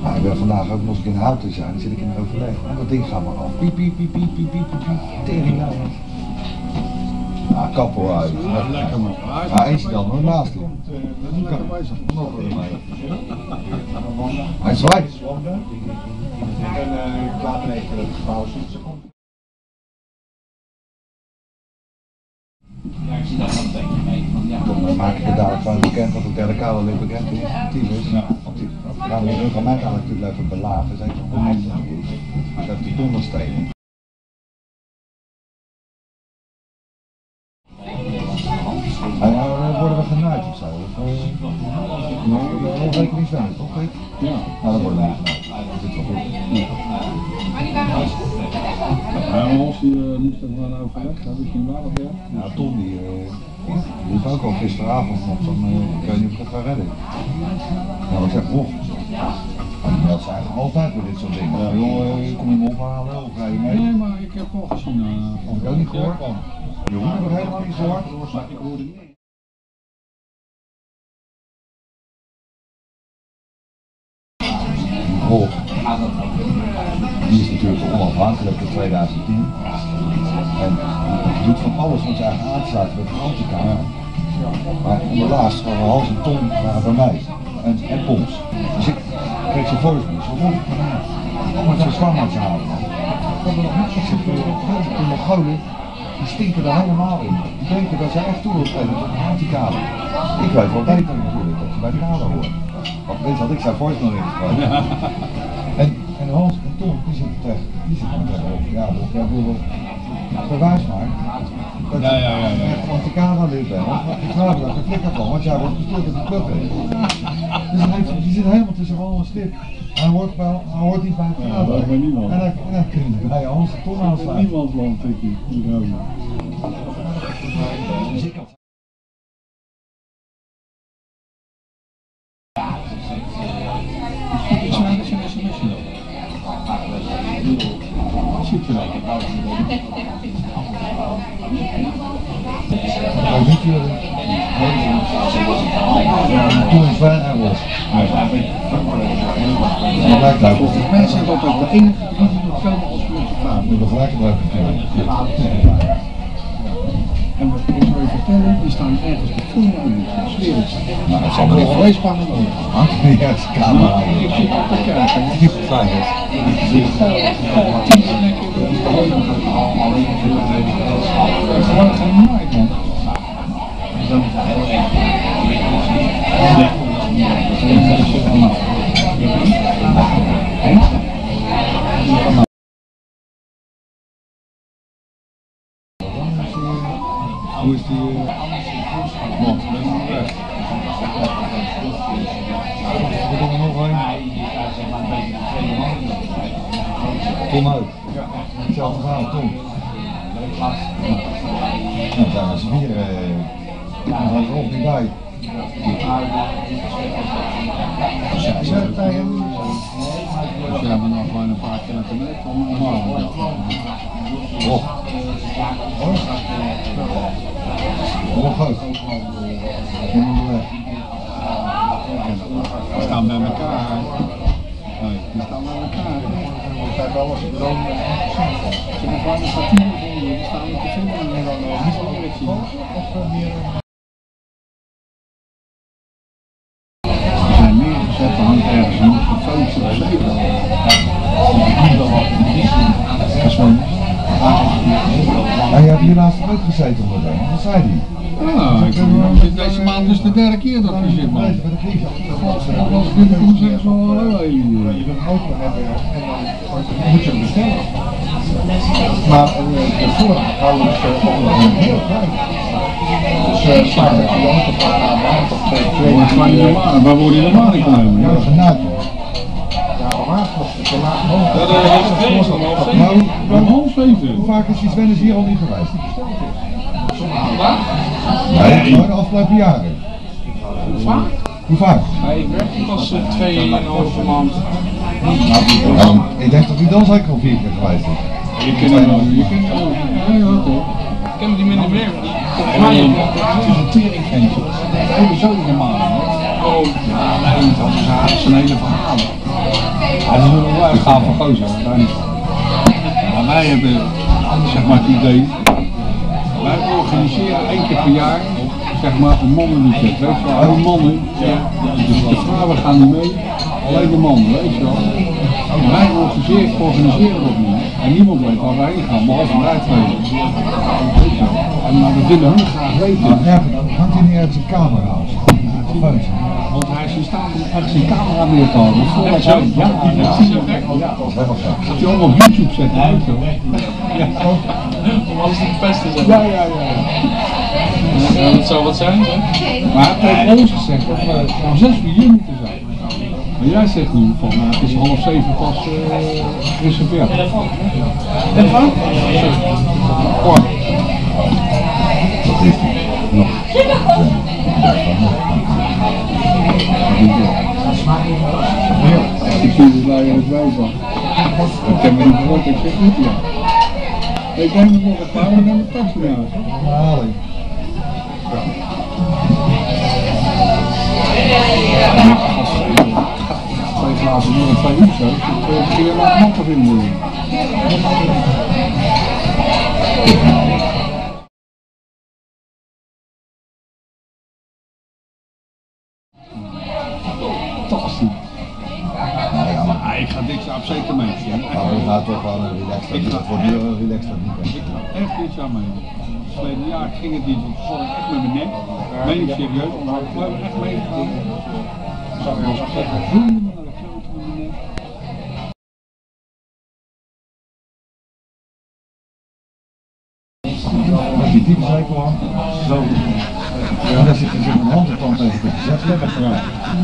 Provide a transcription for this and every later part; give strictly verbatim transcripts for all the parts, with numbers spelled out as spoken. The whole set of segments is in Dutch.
Nou, ik ben vandaag ook nog in de auto zijn, dan zit ik in een overleg. En dat ding gaat maar af. Piep, piep, piep, piep, piep, piep, piep, tering nou. Nou, kappel uit. Lekker man. Maar eentje dan, hoor, naast hem. Hij zwaait. En ik laat hem even de pauze. Ja, ik zie dat wel een beetje mee. Van, ja. Dan maak ik het dadelijk van bekend dat het derde kaderlid bekend is. Actief is. Ja. Nou, dan gaan mij dadelijk natuurlijk even belagen. Zeg ik van de hand goed. Ik heb die donderstenen. En nou worden we genaaid of zo? Of, uh, nog rekening zijn, toch? Ja. Nou, dan worden we niet genaaid. Dat zit wel goed. Ja, als je uh, moest er maar overleg, heb ik geen waardig weer. Ja, Tom die, uh, die riep ook al gisteravond nog van, uh, ik weet niet of ik het ga redden. Nou, ik zeg, goh. Die meldt zich eigenlijk altijd voor dit soort dingen. Ja. Joh, uh, kom je me ophalen of ga je mee? Nee, maar ik heb wel gezien. Uh, Heb ik ook niet gehoord? Je hoeft het helemaal niet gehoord. Maar ik hoorde niet. Rolf, die is natuurlijk onafhankelijk in tweeduizend tien en doet van alles om zijn eigen aansluiten met de anti-kamer. Maar in de laatste waren Hans en Tom waren bij mij en, en Pons. Dus ik kreeg zijn voicemail. Zo Rolf, kom met zijn zwangertje halen. Ik heb er nog niets op zitten. De Mongolen, die stinken er helemaal in. Die denken dat zij echt toe wil treden tot de anti-kamer. Ik weet wel beter natuurlijk dat je bij de kader hoort. Want weet je wat ik zijn voicemail ingeschreven. En, en Hans en Tom, die zitten tegen, die zitten maar tegenover. Ja, dus jij wil bewijs maar dat je Ja, ja, ja, ja. echt anti-kamer lid bent. Want ik vraag er geen flikker van, want jij wordt gestuurd als een club is. Dus hij heeft, die zit helemaal tussen wal en stip. Hij hoort, bij, hij hoort niet bij het Ja, kader. bij niemand. En dan, en dan kun je bij Hans en Tom aansluiten. Niemands land, denk ik. Dus ik had... Is er een sms'je dan? Ziet je dat? Maar niet jullie. Toen een fan en was. Dat lijkt leuk. Volgens mij zijn dat ook de enige drie die nog komen als we met je vader. Nu begrijp ik het ook natuurlijk. En wat ik zou je vertellen, die staan ergens op filmen, zweer ik. Nou, dat zal wel alleen spannend worden. Ja, het is camera. Ik zit op te kijken. Die fijn is. Gewoon geen night, man. Hoe is die? Mond, ben ik weg. We doen er nog een. Tom ook. Hetzelfde verhaal, Tom. Nou, zijn we z'n vier. Dan gaan we er ook niet bij. Dus jij bent nog gewoon een paar kilometer om normaal. Oh. Oh, goed. We staan bij elkaar. Nee, we staan bij elkaar. We hebben alles gedaan. Ze hebben gewoon een kwartier gevonden. We staan met de vinger en dan niet zo meer zien. We zijn neergezet, dan hangt ergens een fotootje of zeven. Dat is wel... Ja, je hebt hier laatst ook gezeten onder hem. Wat zei hij? Ja, ik heb deze maand is de derde keer dat je zit, man. Nee, bij de crisis. Als ik binnen kom zeggen ze wel hallo. Je kunt een auto hebben en dan moet je hem bestellen. Maar uh, de vorige houden ze ook heel klein. Dus slaat het je auto van een maand of twee, twee maanden. Waar word je normaal in genomen? Ja, genaaid. Ja, maar de maand Ja, dat is het feest om half zeven. Nou, Om half zeven. hoe vaak is die Sven is hier al niet geweest? Waar? Nee, gewoon de afgelopen jaren. Hoe vaak? Hoe vaak? Nee, ik werk pas uh, twee en een halve maand. Nou, ik denk dat hij dan zeker al vier keer geweest is. Je kent hem wel, je kent hem wel. Ja, ja, toch. Ik ken die minder meer. Ja, het is een teringventje. Sowieso niet normaal. Oh, ja, nee, dat is zijn hele verhaal. Hij is een wel gaaf van gozer, daar niet. Maar wij hebben zeg maar het idee, wij organiseren één keer per jaar zeg maar een mannenweekend, weet je wel, alle mannen, dus de vrouwen gaan niet mee, alleen de mannen, weet je wel. En wij organiseren, organiseren dat niet en niemand weet waar wij heen gaan, behalve wij twee. Weet je wel. En maar we willen hun graag weten. Maar ergens, hangt hij niet ergens een camera aan? Want hij is in staat om ergens een camera neer te houden. Voordat hij, ja, ja, ja, ja. Dat is helemaal zo. Gaat hij allemaal op YouTube zetten, weet je wel. Ja. Om alles te verpesten, zeg Ja, maar. ja, ja. Ja, dat zou wat zijn, zeg. Maar hij heeft tegen ons gezegd dat we om zes uur hier moeten zijn. Maar jij zegt nu van, nou, het is half zeven pas uh, gereserveerd. En van? Hoor. Dat heeft hij. Nog. Ik zie het daar in het wijs. Ik heb me niet gehoord, ik zeg niet ja. Ik denk dat nog een paar uur naar mijn taxi gaan. Herhaling. Twee glazen meer dan twee uur zo. Ik kun je maar makkelijk vinden. Fantastisch. Ah, ik ga dit jaar zeker mee. Maar we gaan toch wel een relaxed. Het wordt nu een relaxed weekend. Ik ga echt dit jaar mee. Het verleden jaar ging het niet, want toen zat ik echt met mijn nek. Meen ik serieus, maar we hebben echt meegegaan. Ik was echt helemaal naar de klote met mijn nek. Als die diepe zij kwam, zo. Ja, dan zit je mijn hand op tand tegen de zet lekker vooruit.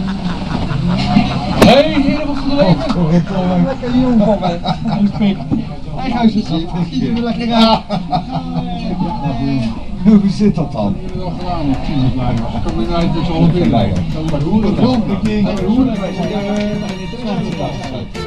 Hé, hey, heren, wat geleden? Oh, ik kom een Lekker jong van mij. Hij gaat zitten. Giet er lekker aan. Hoe zit dat dan? Ik heb het al gedaan met teamleiders. Ik kan me niet eens al binnen. Maar hoe dat dan?